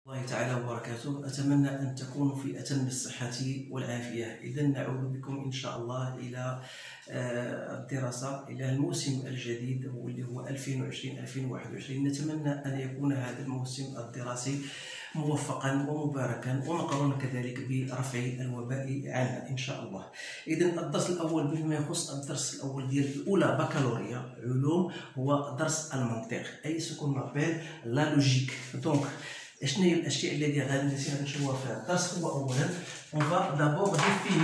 الله تعالى وبركاته. أتمنى أن تكونوا في أتم الصحة والعافية. إذا نعود بكم إن شاء الله إلى الدراسة، إلى الموسم الجديد واللي هو 2020-2021. نتمنى أن يكون هذا الموسم الدراسي موفقا ومباركا ومقرونا كذلك برفع الوباء عنا إن شاء الله. إذا الدرس الأول بما يخص الدرس الأول ديال الأولى بكالوريا علوم هو درس المنطق، أي سكون مابيل لا لوجيك. دونك شنو هي الاشياء اللي غادي نشوفوها في الدرس؟ هو اولا on va d'abord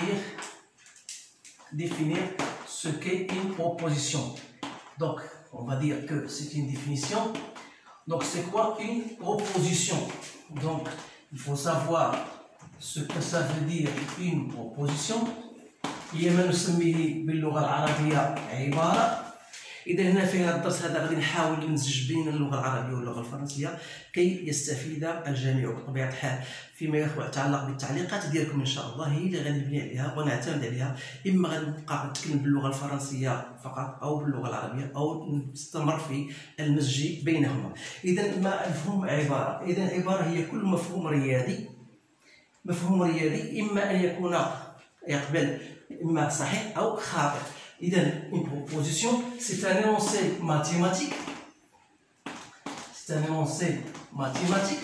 définir ce qu'est une proposition. Donc on va dire que c'est une définition. Donc c'est quoi une proposition? Donc il faut savoir ce que ça veut dire une proposition. هي ما نسميه باللغه العربيه عباره. إذا هنا في هذا الدرس هذا غادي نحاول نمزج بين اللغة العربية واللغة الفرنسية كي يستفيد الجميع. بطبيعة الحال فيما يتعلق بالتعليقات ديالكم إن شاء الله هي اللي غادي نبني عليها ونعتمد عليها، إما غادي نبقى نتكلم باللغة الفرنسية فقط أو باللغة العربية أو نستمر في المزج بينهما. إذا ما مفهوم عبارة؟ إذا عبارة هي كل مفهوم رياضي. مفهوم رياضي إما أن يكون يقبل إما صحيح أو خاطئ. Une proposition, c'est un énoncé mathématique. C'est un énoncé mathématique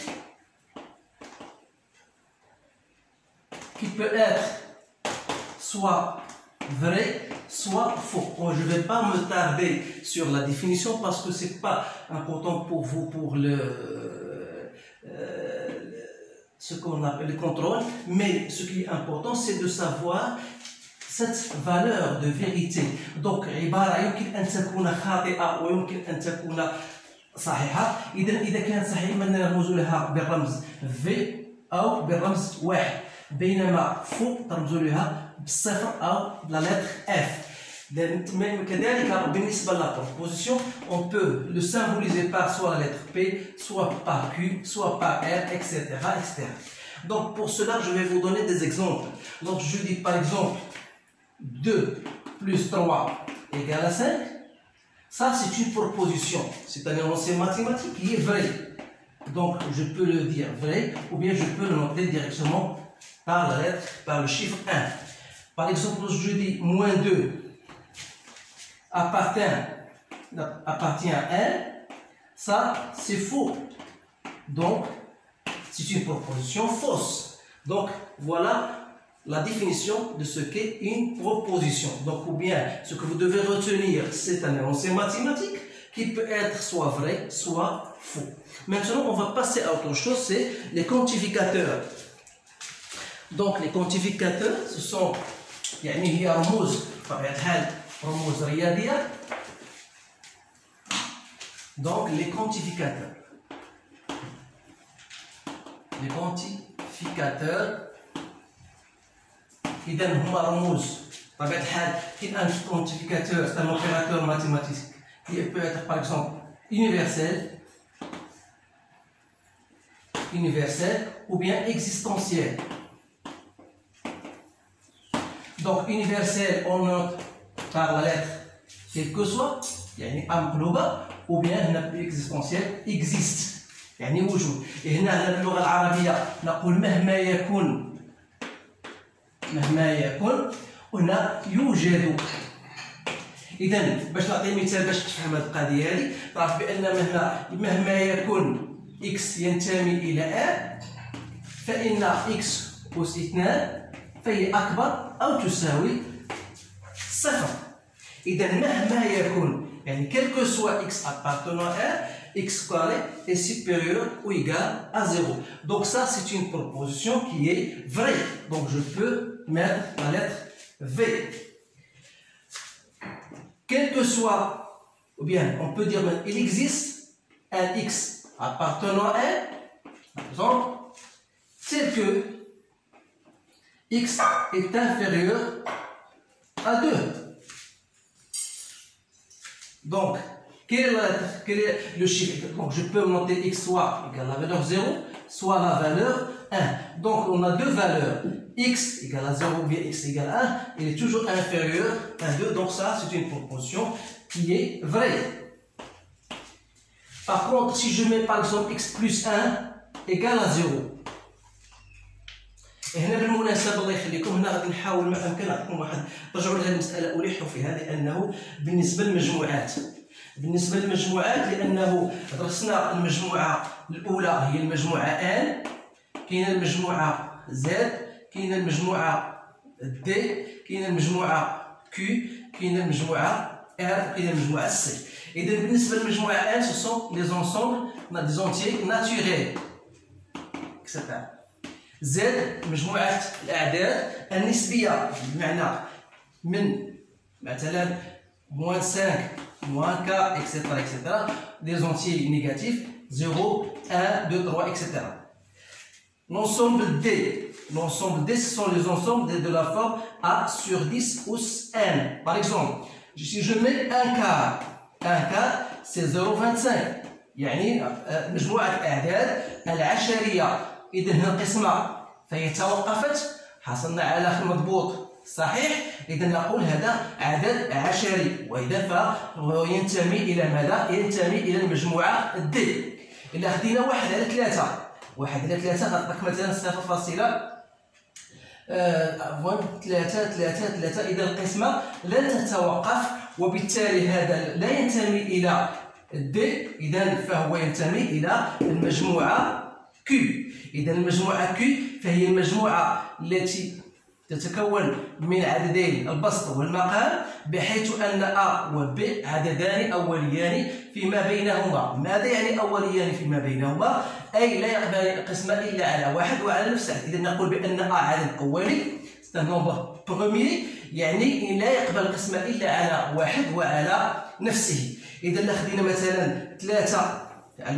qui peut être soit vrai, soit faux. Bon, je ne vais pas me tarder sur la définition parce que ce n'est pas important pour vous pour ce qu'on appelle le contrôle, mais ce qui est important, c'est de savoir cette valeur de vérité. Donc عبارة يمكن أن تكون خاطئة ويمكن أن تكون صحيحة. إذا كانت صحيحة نرمز لها بالرمز V أو بالرمز 1، بينما فو ترمز لها بالصفر أو بلا لتر F. كذلك بالنسبة للبروبوزيسيون on peut le symboliser par soit la lettre P, soit par Q, soit par R, etc., etc. Donc pour cela je vais vous donner des exemples. Donc je dis par exemple 2 plus 3 égale à 5. Ça, c'est une proposition. C'est un énoncé mathématique qui est vrai. Donc, je peux le dire vrai ou bien je peux le noter directement par la lettre, par le chiffre 1. Par exemple, je dis moins 2 appartient à 1. Ça, c'est faux. Donc, c'est une proposition fausse. Donc, voilà la définition de ce qu'est une proposition. Donc, ou bien, ce que vous devez retenir, c'est un énoncé mathématique qui peut être soit vrai, soit faux. Maintenant, on va passer à autre chose, c'est les quantificateurs. Donc, les quantificateurs, ce sont يعني هي رموز بطبيعة الحال رموز رياضية. Donc, les quantificateurs. Les quantificateurs إذا هما رموز بطبيعة الحال. كاين ان كونتيفيكاتور c'est un opérateur mathématique qui peut être par exemple universel ou bien existentiel. Donc universel on note par la lettre quel que soit يعني مقلوبة، ou bien هنا existentiel existe يعني وجود. هنا باللغة العربية نقول مهما يكون هنا يوجد. إذا باش نعطي مثال باش تفهم هذه القضية هذه، تعرف بأن هنا مهما يكون x ينتمي إلى A فإن x أس 2 فهي أكبر أو تساوي 0. إذا مهما يكون يعني quel que soit x appartenant à x carré est supérieur ou égal à 0. Donc ça c'est une proposition qui est vraie. Donc je peux mettre la lettre V. Quel que soit, ou bien on peut dire il existe un x appartenant à, par exemple, tel que x est inférieur à 2. Donc, quel est le chiffre? Donc, je peux monter x soit égal à la valeur 0, soit la valeur 1. Donc, on a deux valeurs. X égale à 0 ou bien x égale à 1, il est toujours inférieur à 2. Donc, ça, c'est une proposition qui est vraie. Par contre, si je mets par exemple x plus 1, ايكال زيرو. هنا بالمناسبه الله يخليكم هنا غادي نحاول ما امكن نعطيكم واحد، رجعوا لهذه المساله الحوا فيها، لانه بالنسبه للمجموعات لانه درسنا المجموعه الاولى هي المجموعه ان، كاينه المجموعه زد، كاينه المجموعه دي، كاينه المجموعه كي، كاينه المجموعه ار، وكاينه المجموعه سي. اذا بالنسبه للمجموعه ان سو سون لي زونسومبل دي زونتيي ناتوريل اكسترا. زد مجموعه الاعداد النسبيه، بمعنى من مثلا موان 5 موان 4 اكسترا اكسترا، دي زونتيي نيجاتيف 0 1 2 3 اكسترا. L'ensemble D, ce sont les ensembles de la forme A sur 10 ou N. Par exemple, si je mets un quart c'est 0,25. يعني مجموعة الأعداد العشرية. إذا هنا القسمة فهي توقفت، حصلنا على مضبوط صحيح. إذا نقول هذا عدد عشري، وإذا فهو ينتمي إلى ماذا؟ ينتمي إلى المجموعة D. إلا خدينا 1 على 3 غتعطيك مثلا 0.333. إذا القسمة لن تتوقف، وبالتالي هذا لا ينتمي إلى دي، إذا فهو ينتمي إلى المجموعة كي. إذا المجموعة كي فهي المجموعة التي تتكون من عددين البسط والمقام، بحيث أن أ و ب عددان أوليان فيما بينهما. ماذا يعني أوليان فيما بينهما؟ أي لا يقبل القسمة إلا على واحد وعلى نفس عدد. إذا نقول بأن أ عدد أولي، سي ان نومبر بروميي، يعني لا يقبل القسمة إلا على واحد وعلى نفسه. إذا لا خدينا مثلا 3 على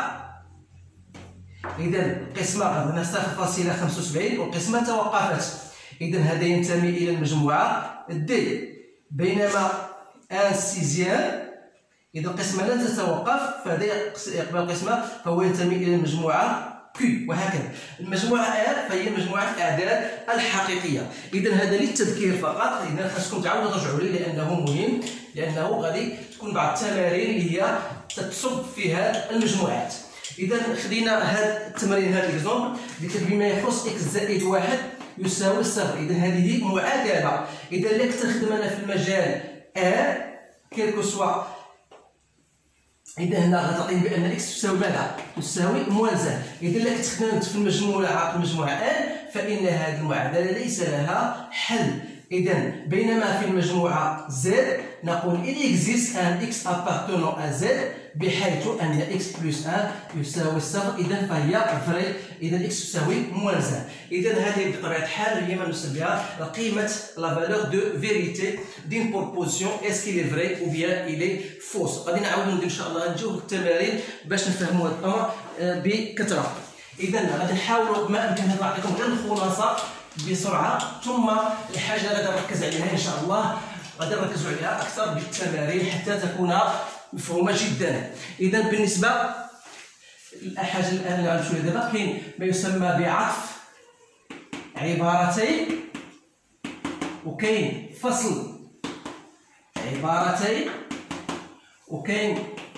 4، إذا القسمة عندنا 0.75 والقسمة توقفت. إذا هذا ينتمي إلى المجموعة دي. بينما ان سيزيام إذا القسمة لن تتوقف فهذا يقبل القسمة، فهو ينتمي إلى المجموعة كي، وهكذا. المجموعة ار فهي مجموعة الأعداد الحقيقية. إذا هذا للتذكير فقط. إذا خاصكم تعاودوا ترجعوا ليه لأنه مهم، لأنه غادي تكون بعض التمارين اللي هي تتصب في هذه المجموعات. إذا خدينا هذا التمرين، هذا الاكزومبل ذكر بما يخص اكس زائد 1 يساوي صفر. إذا هذه معادلة. إذا اللي كتخدم أنا في المجال ار كيلكو سوا، إذا هنا غتعطيني بأن اكس تساوي ماذا؟ تساوي موان زد. إذا اللي كتخدمت في المجموعة ان فإن هذه المعادلة ليس لها حل. إذا بينما في المجموعة زد نقول il existe un x appartenant à z بحيث أن x بلس 1 يساوي صفر. إذا فهي فري. إذا x تساوي موان زد. إذا هذه بطبيعة الحال هي ما نسميها قيمة la valeur de vérité d'une proposition. est-ce qu'il est vrai ou bien il est faux. غادي نعاودو ندير إن شاء الله نجيو التمارين باش نفهموا هذا الأمر بكثرة. إذا غادي نحاولوا ما أمكن نعطيكم غير الخلاصة بسرعة، ثم الحاجة اللي غادي نركز عليها إن شاء الله غادي نركزوا عليها أكثر بالتمارين حتى تكون مفهومة جدا. إذا بالنسبة الحاجة الآن اللي غنمشيو لها دابا، كاين ما يسمى بعطف عبارتين، وكاين فصل عبارتين، وكاين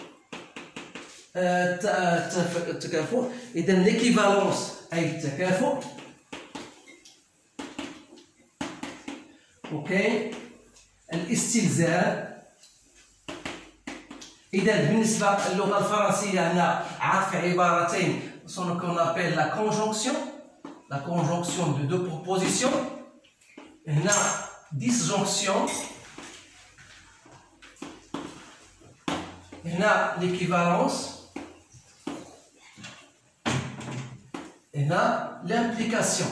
التكافؤ. إذا ليكيفالونس أي التكافؤ، وكاين الاستلزام. إذا بالنسبة للغة الفرنسية هنا عطف عبارتين سون كون ابيل لا كونجونكسيون دو دو بروبوزيسيون. هنا ديسجونكسيون، هنا ليكيفالونس، هنا لامبليكاسيون.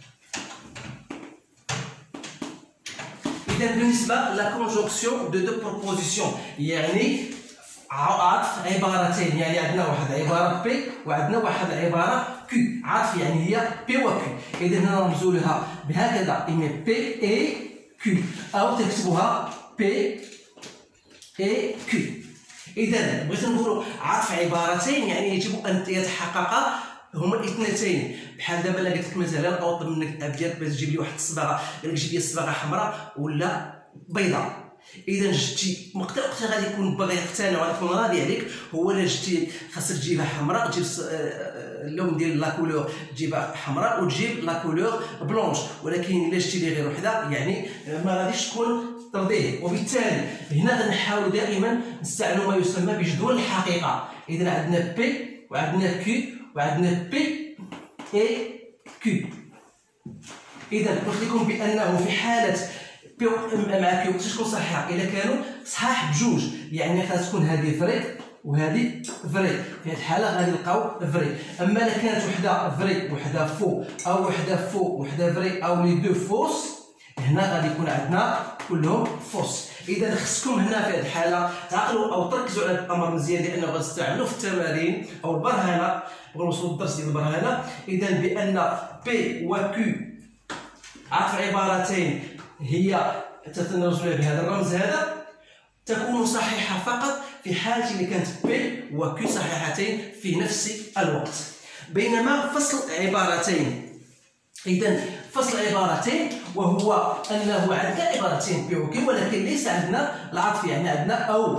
إذا بالنسبة لا كونجونكسيون دو دو بروبوزيسيون يعني عطف عبارتين، يعني عندنا واحد عبارة بي وعندنا واحد عبارة كي. عطف يعني هي بي وكي. إذا هنا نرمزوا لها بهكذا إما بي إي كي، أو تكتبوها بي إي كي. إذا بغيت نقولوا عطف عبارتين يعني يجب أن يتحقق هما الاثنتين. بحال دابا الا قلت لك مثلا أطلب منك الأب ديالك باش تجيب لي واحد الصباغة، قال لك جيب لي الصباغة حمراء ولا بيضاء. اذا جبتي وقتها غادي يكون باغي يقتنع وغادي يكون راضي عليك هو الا جبتي خاصك تجيبها حمراء، تجيب اللون ديال لا كولور تجيبها حمراء وتجيب لا كولور بلونش، ولكن الا جبتي لي غير وحده يعني ما غاديش تكون ترضيه. وبالتالي هنا غنحاولوا دائما نستعملوا ما يسمى بجدول الحقيقه. اذا عندنا بي وعندنا كيو وعندنا بي اي كيو. اذا قلت لكم بانه في حاله بي مع كيو تكون صحيحه الا كانوا صحاح بجوج، يعني خاص تكون هذه فري وهذه فري، في هذه الحاله غادي نلقاو فري. اما الا كانت وحده فري وحده فو او وحده فو وحده فري او لي دو فوس، هنا غادي يكون عندنا كلهم فوس. اذا خصكم هنا في هذه الحاله تعقلوا او تركزوا على هذا الامر مزيان، لانه غتستعملوا في التمارين او البرهنه، نوصلوا الدرس ديال البرهنه. اذا بان بي وكيو عطف عبارتين هي تتنرجم بهذا الرمز هذا تكون صحيحه فقط في حاله اللي كانت بي وكيو صحيحتين في نفس الوقت. بينما فصل عبارتين، اذا فصل عبارتين وهو انه عندنا عبارتين بي وكيو ولكن ليس عندنا العطف، يعني عندنا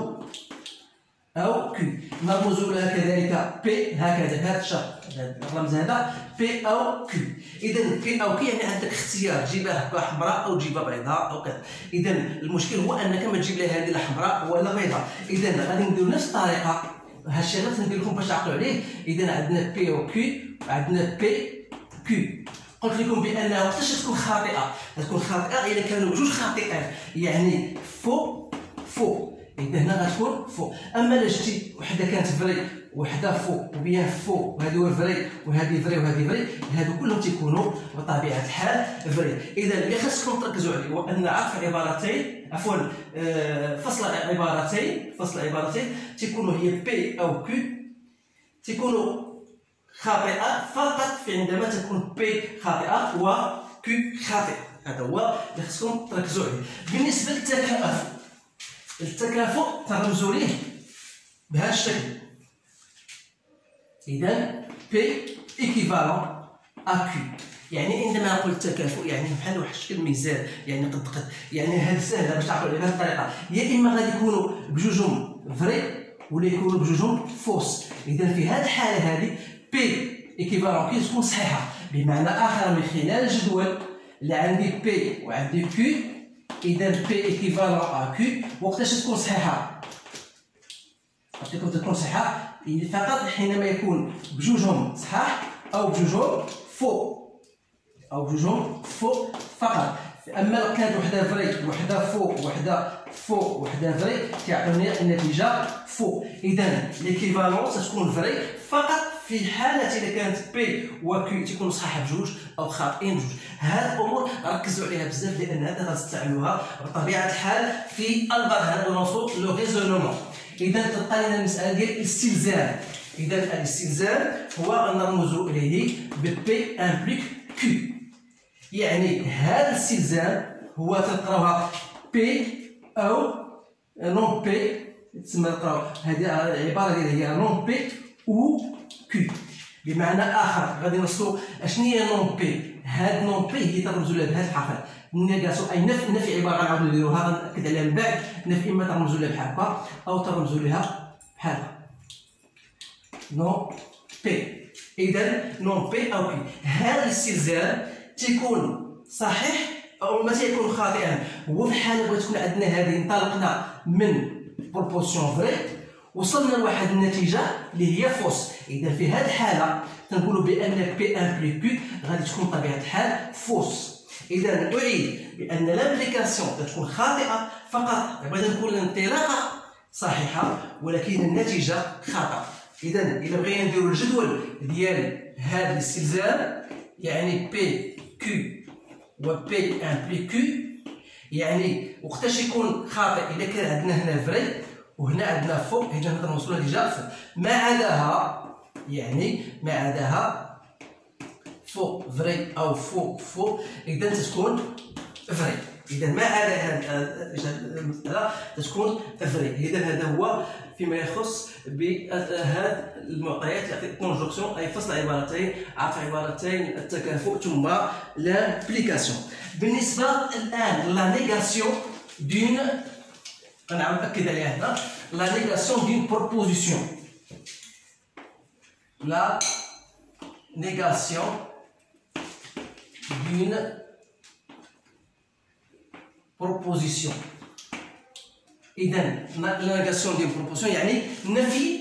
او كيو نرمز لها كذلك بي هكذا بهذا الشكل، الرمز هذا بي او كيو. اذا بي او كيو يعني عندك اختيار تجيبها حمراء او تجيبها بيضاء او كذا. اذا المشكل هو انك ما تجيب لها هذه لا حمراء ولا بيضاء. اذا غادي نديرو نفس الطريقه، هاد الشيء غير ندير لكم باش تعقلوا عليه. اذا عندنا بي او كيو وعندنا بي كيو. قلت لكم بانها وقتاش تكون خاطئه؟ تكون خاطئه اذا كانوا بجوج خاطئين، يعني فو فو، اذا هنا غتكون فو. اما الا جبتي وحده كانت فري وحده فو وبيان فو وهذه فري وهذه فري وهذه فري، هادو كلهم تيكونوا بطبيعه الحال فري. اذا اللي خاصكم تركزوا عليه هو ان عطف عبارتين عفوا فصل عبارتين تيكونوا هي بي او كيو تيكونوا خاطئه فقط في عندما تكون بي خاطئه وكيو خاطئه. هذا هو اللي خاصكم تركزوا عليه. بالنسبه للتكافؤ ترمزوا ليه بهذا الشكل. اذا بي ايكيفالون ا كيو، يعني عندما نقول التكافؤ يعني بحال واحد الشكل ميزان، يعني قد يعني هذه سهله باش تعقلوا بهذه الطريقه. يا اما غادي يكونوا بجوجهم فري ولا يكونوا بجوجهم فوس. اذا في هذه الحاله هذه بي ايكيفالون كيو تكون صحيحه، بمعنى اخر من خلال الجدول اللي عندي بي وعندي كيو. اذا بي ايكيفالون ا كيو وقتاش تكون صحيحه؟ قلت لكم تكون صحيحه فقط حينما يكون بجوجهم صحاح او بجوجهم فو فقط. اما لو كانت وحده فري وحده فو وحده فري كيعطيوني النتيجه فو. اذا ليكيفالون تكون فري فقط في حاله اذا كانت بي وكيو تكون صحاح بجوج او خاطئين بجوج. هاد الامور ركزوا عليها بزاف لان هذا غتستعملوها بطبيعه الحال في البرهنه ونوصلوا لو ريزونمون. اذا تبقى لنا المساله ديال الاستلزام. اذا الاستلزام هو نرمز اليه ببي امبليك كيو، يعني هذا الاستلزام هو تلقاوها بي او نون بي، تسمى تلقاو هذه العباره ديالها هي نون بي او كيو. بمعنى اخر غادي نوصلوا اشنو هي نون بي. هاد نون بي هي ترمزوا لها بهذه الحرفات نيغاسيون، اي نفي عباره غنعاودو نديروها غنأكد عليها من بعد. نفي اما ترمزوا لها بحال هكا او ترمزوا لها بحال هكا نون بي. اذا نون بي او كيو هذا الاستلزام تيكون صحيح او ما تيكون خاطئا. هو في الحاله بغيت تكون عندنا هذه انطلقنا من بروبورسيون فري وصلنا لواحد النتيجه اللي هي فوس. اذا في هذه الحاله تنقولوا بان بي امبليك كيو غادي تكون بطبيعه الحال فوس. اذا نعيد بان لابليكاسيون تكون خاطئه فقط، بغينا نقول الانطلاقه صحيحه ولكن النتيجه خطا. اذا الا بغينا نديروا الجدول ديال هذا الاستلزام يعني بي كيو و بي امبليك كيو، يعني وقتاش يكون خاطئ اذا كان عندنا هنا فري وهنا عندنا فو، اذا نقدر نوصلوا لنتيجه فو. ما عداها يعني ما عداها فو فري او فو اذا تكون فري. اذا ما عدا المساله تكون فري. اذا هذا هو فيما يخص بهذه المعطيات يعطي كونجكسيون اي فصل عبارتين عطف عبارتين التكافؤ ثم لابليكاسيون. بالنسبه الان لا نيغاسيون دون غنعاود نأكد عليها هنا. لا نيغاسيون دين بروبوزيسيون. لا نيغاسيون دين بروبوزيسيون. إذا لا نيغاسيون دين بروبوزيسيون يعني نفي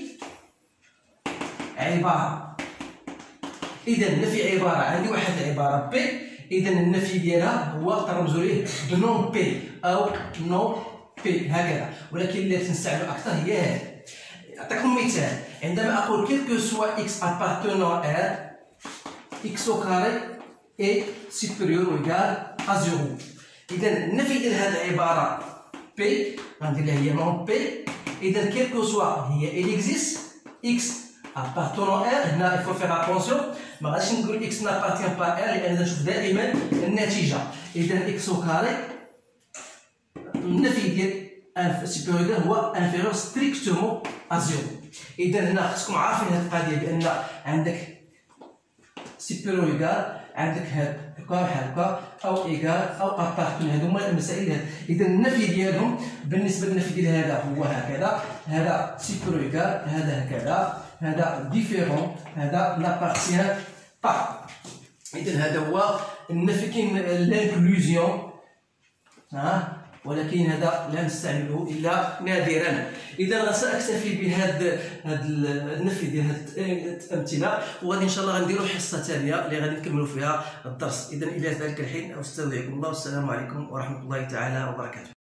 عبارة. إذا نفي عبارة، عندي واحد العبارة بي، إذا النفي ديالها هو ترمزوا ليه بنون بي أو نو بي هكذا، ولكن اللي تنستعملو أكثر هي هذه. نعطيكم مثال، عندما أقول كيلكو سوا إكس أبارتونون إر إكس أو كاري إي سوبيريور أو إيكال أ زيرو. إذا النفي ديال هذه العبارة بي غندير لها هي نون بي. إذا كيلكو سوا هي إليكزيست إكس appartenant R. هنا il faut faire attention، ما غاديش نقول x n'appartient pas R لأن نشوف دائما النتيجة. إذا x au carré النفي ديال سوبيريور هو inférieur strictement à 0. إذا هنا خصكم عارفين هذه القضية بأن عندك سوبيريور إيكال، عندك هكا هكا أو إيكال أو أبارتون، هادو هما المسائل هذه. إذا النفي ديالهم بالنسبة للنفي ديال هذا هو هكذا، هذا سوبيريور إيكال، هذا هكذا، هذا ديفيرون، هذا نابارتيان با. إذا هذا هو النفي. كاين لانكلوزيون ولكن هذا لا نستعمله إلا نادرا. إذا سأكتفي بهذا النفي ديال هذه الأمثلة، وغادي إن شاء الله غنديروا حصة ثانية اللي غادي نكملوا فيها الدرس. إذا إلى ذلك الحين أستودعكم الله، والسلام عليكم ورحمة الله تعالى وبركاته.